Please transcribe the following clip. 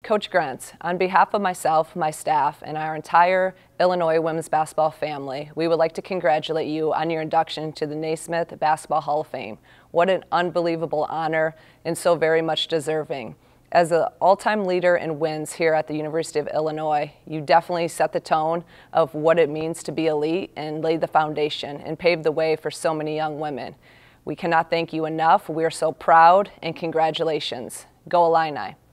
Coach Grentz, on behalf of myself, my staff, and our entire Illinois women's basketball family, we would like to congratulate you on your induction to the Naismith Basketball Hall of Fame. What an unbelievable honor and so very much deserving. As an all-time leader in wins here at the University of Illinois, you definitely set the tone of what it means to be elite and laid the foundation and paved the way for so many young women. We cannot thank you enough. We are so proud, and congratulations. Go Illini.